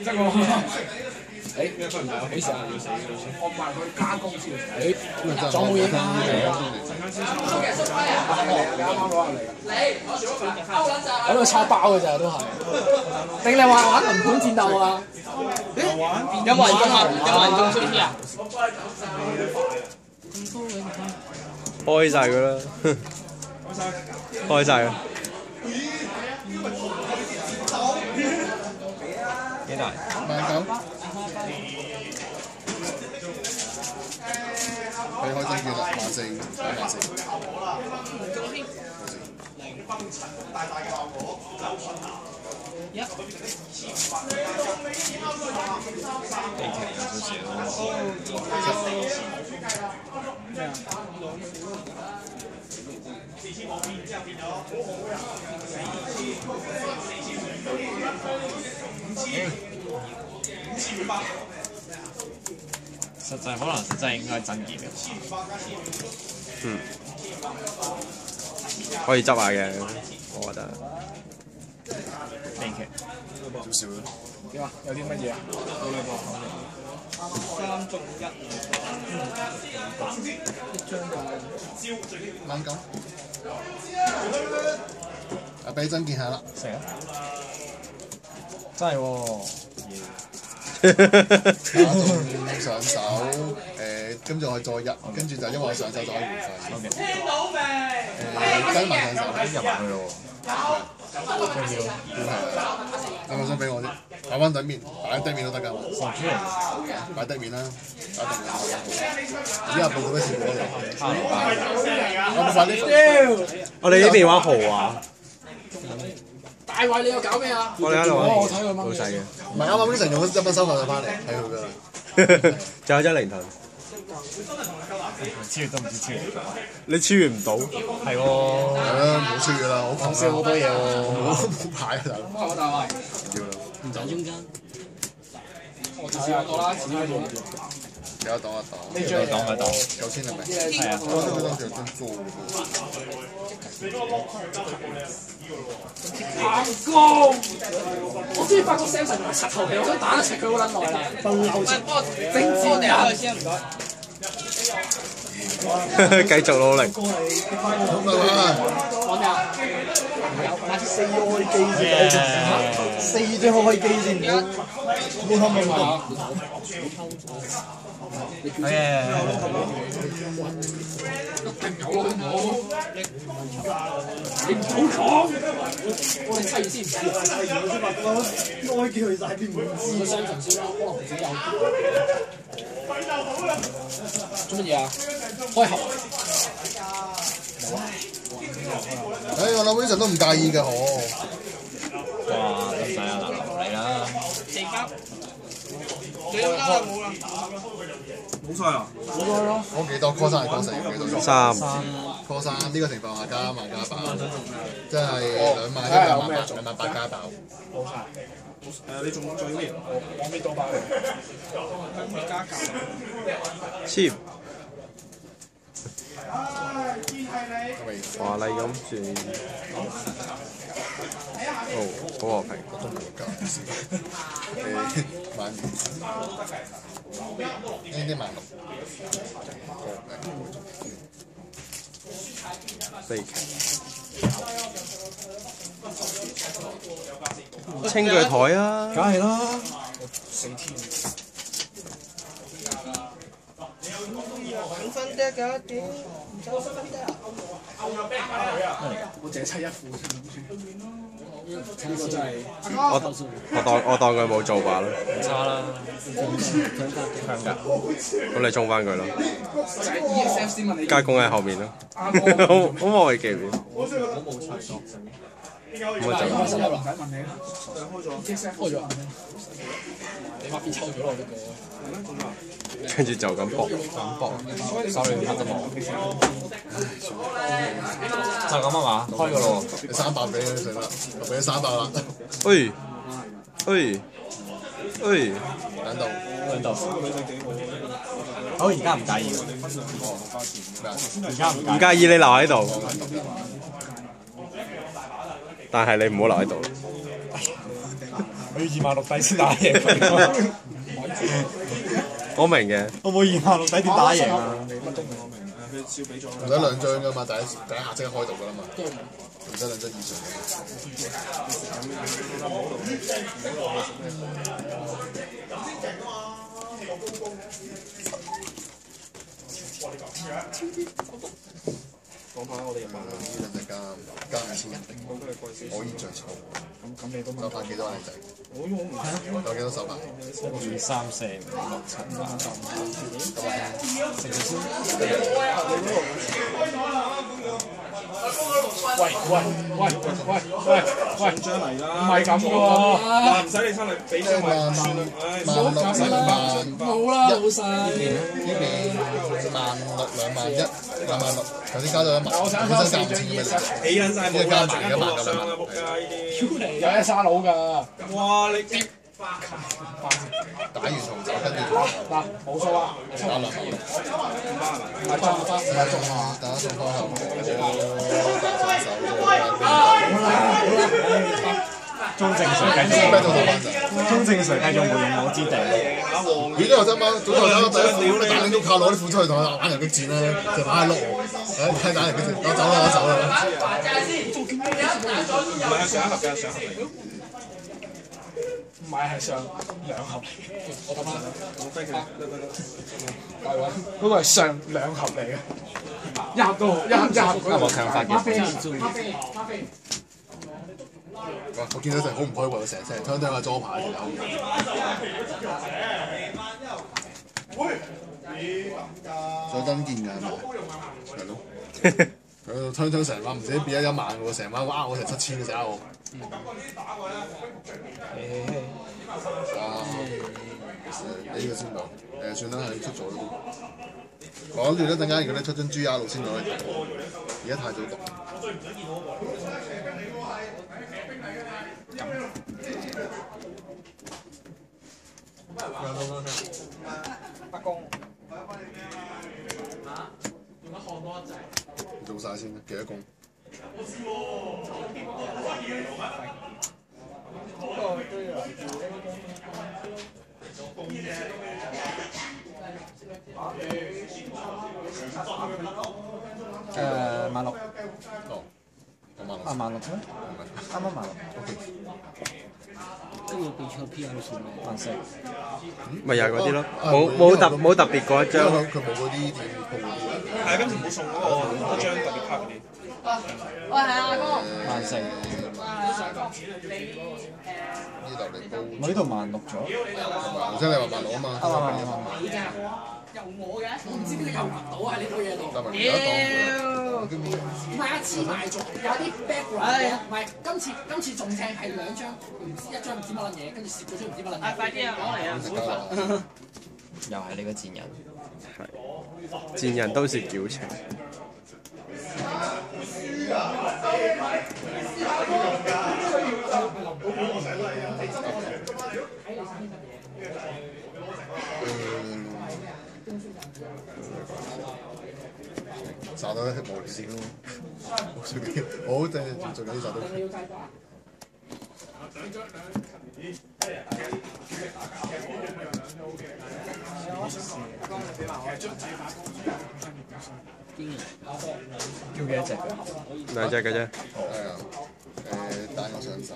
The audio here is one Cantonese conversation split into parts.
得喎。誒，幾時啊？我唔係佢加工先。誒，仲有冇嘢㗎？喺度抄包嘅咋都係。定你話玩輪盤戰鬥啊？有冇人中啊？有冇人中 3P 啊？ 開晒佢啦，開晒佢。 幾大 ？19。佢開真券啦，14， 實際可能實際應該係真劍嘅。 可以執下嘅，我覺得。 悲劇。 少少啦。 點啊？有啲乜嘢啊？到你個3中1。 19。俾真見下啦。 成啊！真係喎。 打中上手，跟住我再入，跟住就因為我上手就可以換費。聽到未？跟埋上手， 入埋去咯有冇想俾我啫？擺翻底面，擺低面都得㗎嘛。擺低面啦，擺低面。而家報到咩事我哋？我冇擺呢。 我哋呢邊玩豪華。 大衛，你又搞咩啊？ 我哋喺度玩我睇佢掹老細嘅。 唔係啱啱成用咗1蚊收費就翻嚟，睇佢㗎啦。 仲有1靈盾。 超越都唔知超越。 你超越唔到。 係喎。 係啦，冇超越啦，好講少好多嘢喎。 冇牌啊大佬。 我大衛。 要啦。 唔走中間。我試下過啦，試下過。 有得擋一擋。 呢張擋咪擋。 9000係咪？ 係啊。 我覺得當時有真做喎。 行高！我終於發覺 Samson 同埋石頭皮，我想打得實佢好撚耐啦。不嬲先。整支你下佢先唔該。 繼續努力。 好嘛？ 講咩啊？ 4開機先，4張開機先，冇可唔可以？ 係啊。 你唔好講，我哋猜住先。 開機去晒邊唔知。 個雙神先啦，可能自己有。做乜嘢啊？開喉。 我諗 Wilson 都唔介意嘅嗬。 哇！咁使啊，嗱嚟啦。4包。冇啦。 冇晒啦， 講幾多 call 3係 call 4幾多 3 call 3呢個情況下加1萬加爆，即係2萬2萬8加爆。 冇晒。 你仲要咩？ 我未到爆嘅。加價。 簽。華麗咁轉。哦，好和平。 都冇價。12000。呢啲16000。 悲劇。清佢台啊！ 梗係啦。 4天。 5分得㗎，屌！唔走5分得啊！ 我淨係砌一副先。呢個真係。 我當佢冇做罷啦。 唔差啦。強㗎。 咁你衝翻佢咯。 就係 ESF 先問你。 加工喺後面咯。好我係記面。 我冇砌錯。 咁我就唔使問你啦。ESF 開咗。你媽邊抽咗我呢個？ 跟住就咁搏， 手裏面乜都冇。就咁啊嘛，開個咯。 你300俾佢食啦，我俾咗300啦。 喂， 兩度。 好，而家唔介意。而家唔唔介意你留喺度，但係你唔好留喺度。 我要26000底先打贏佢。 我明嘅， 我冇26000底點打贏啊？ 唔使2張噶嘛，第一下即刻開到噶啦嘛，唔使2張以上。 講翻我哋入版呢兩隻加5000人定，可以着草。 咁你都手牌幾多靚仔？ 我唔係啊， 有幾多手牌？ 1、2、3、4、5、6、7、8、食咗先。 喂， 張嚟啦， 唔係咁嘅喎， 唔使你翻嚟俾張咪算啦，唉， 唔好咁啦，冇啦，老細。 呢邊16000、21000、26000，頭先加咗1萬， 我想本身加5000嘅咩嚟？ 起撚晒冇啦，陣間冇落上啦，仆街呢有一沙佬㗎， 啲，哇你打完重走，跟住嗱冇數啊， 打200。 係裝翻， 打中方後， 中正水繼續，中正水繼續無用武之地。 如果頭先晚早頭第一副打領都靠攞啲褲出去同我打人擊戰咧，就打喺碌我，睇打人擊戰，我走啦， 唔係上一盒嘅，上一盒嚟。 唔係係上2盒嚟嘅，我等翻。 我飛佢， 嗰個係上2盒嚟嘅，一盒都好，一盒嗰個。 我強發嘅。 我見到成好唔開胃，成聽下裝牌條友。想登見㗎係咪？係咯。佢喺度槍成晚，唔止變咗1萬喎，成晚哇我成7000嘅成我。呢個先到，算啦，係出咗咯。講住一陣間，如果你出張 GR 路先攞嚟讀，而家太早讀。 阿公， 做晒先啦，幾多工？ 16000。 哦，我 16000咩？啱16000。 OK。 跟住俾錯 P.R. 數目 14000。 咪又係嗰啲咯，冇特別嗰一張。 佢冇嗰啲點鋪嗰啲。 係今次冇送嗰張特別卡嗰啲。 喂係阿哥。 14000。 呢度嚟煲。 我呢度16000咗。 頭先你話16000啊嘛。 由我嘅，我唔知邊度又入到喺呢套嘢度。 但係唔係啊，黐埋仲有啲 background 嘅，唔係今次仲正係2張，一張唔知乜撚嘢，跟住攝咗張唔知乜撚嘢。快啲啊，攞嚟啊！ 又係你個賤人。 賤人都是矯情。 殺到一無聊先咯，冇隨便，我好正做緊啲殺到。 叫幾多隻 ？2隻嘅啫。 係啊，帶我上手。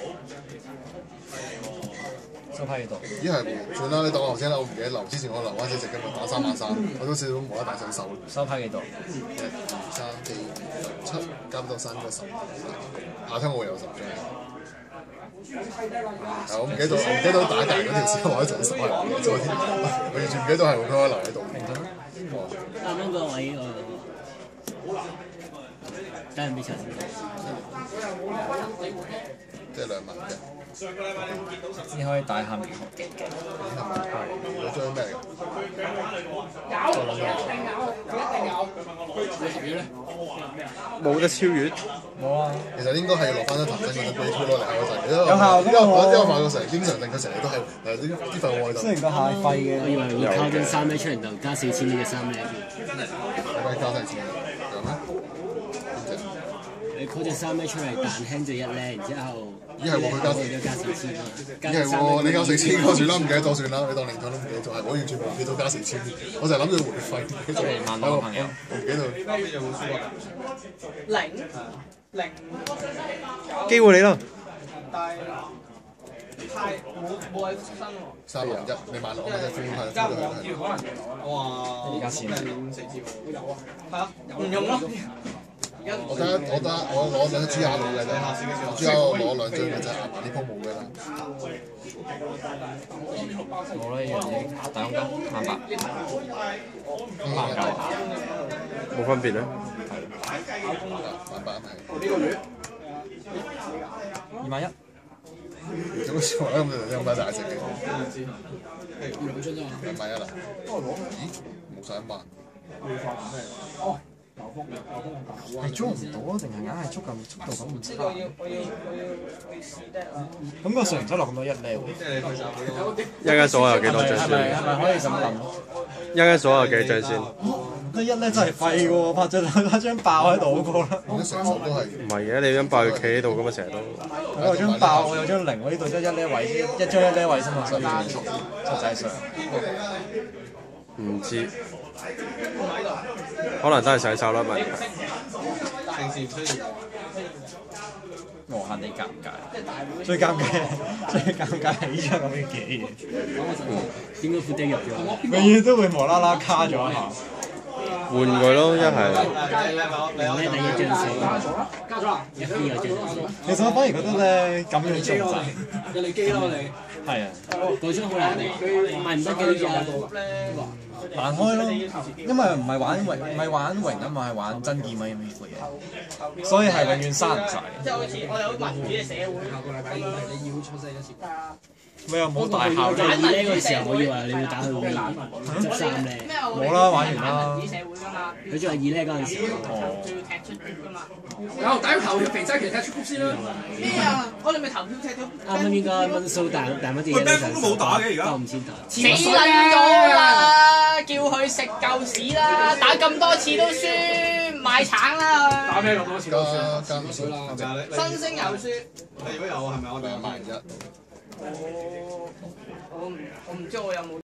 收批度。 咦係喎，算啦，你當我頭先啦，我唔記得留，之前我留翻隻嘅嘛，打3萬3，我都試到冇得帶上手。 收批幾度 1、2、3、4、5、7，加到3個10，下張我會有10張。我唔記得打大嗰條線我喺做手係唔記得咗添，我完全唔記得係佢可以留喺度。 平均。 啱啱個位等人俾查先。 即係2萬嘅。 只可以大喊如何？ 有張咩嚟㗎？ 冇得超越。 冇啊！ 其實應該係落翻一頭身嗰啲 Blade 咯嚟嗰陣，因為發覺成經常性佢成日都係啲份愛度。 雖然個蟹廢嘅。 我以為會交張3咩出嚟就加4000呢嘅3咩。 可唔可以交晒錢？有咩？ 你 call 隻3出嚟彈輕咗1咧，然之後咦係喎，佢加 4,000啊！ 咦係喎，你交4000個算啦，唔記得咗算啦，你當零頭都唔記得咗，係我完全冇記到加4000，我就係諗住回費。 萬多個朋友， 我唔記得。 零機會你咯， 但係太冇位出身喎。 301，你萬6蚊一封係。 哇！ 而家錢係啊，唔用咯。 我攞兩 G R 攞嘅啫，G R 攞2張嘅啫，呢鋪冇嘅啦。 冇啦，呢樣嘢大佣金1,800， 冇分別咧。 1,800係。 21,000。 做乜事咧？咁快大隻嘅。2,100,000啦。咦？冇晒1萬。 係捉唔到啊？定係硬係捉到咁唔差？咁個上唔使落咁多1咧喎。 一間鎖有幾多張係咪可以咁諗？ 一間鎖有幾張先？ 得1咧真係廢喎，拍張爆喺度好過啦。 而家成手都係。 唔係嘅，你張爆要企喺度噶嘛，成日都。 我有張爆，我有張0，我呢度得1咧位，一張1咧位先嘛，所以實際上唔知，可能真係洗手啦，咪。 無限地尷尬，最尷尬係呢張咁嘅嘢， 點解副釘入咗？ 永遠都會無啦啦卡咗一下。 換佢咯，一係。 零咧第一張數加咗啦，一邊有張數。 其實我反而覺得咧咁樣做就人哋機咯你。 係啊， 嗰張好難賣唔得嘅呢張。 難開咯，因為唔係玩榮啊嘛，係玩真劍啊咁嘅嘢，所以係永遠刪唔晒。 即係好似我哋好民主嘅社會。 下個禮拜你要出聲一次。 咩又冇大效第2咧嗰陣時候，我以為你會打去13咧。 冇啦，玩完啦。 民主社會㗎嘛。 佢仲係2咧嗰陣時。 哦。 仲要踢出局㗎嘛。 有打投票肥仔，其實踢出局先啦。 咩啊？我哋咪投票踢到。 啱啱應該分數大乜嘢咧？都冇打嘅而家。5,000打。 死撚咗啦！叫佢食舊屎啦！打咁多次都輸，買橙啦佢。 打咩咁多次都輸？ 加唔少啦。 新星又輸。 你如果有係咪我哋1萬1？ 我唔知我有冇。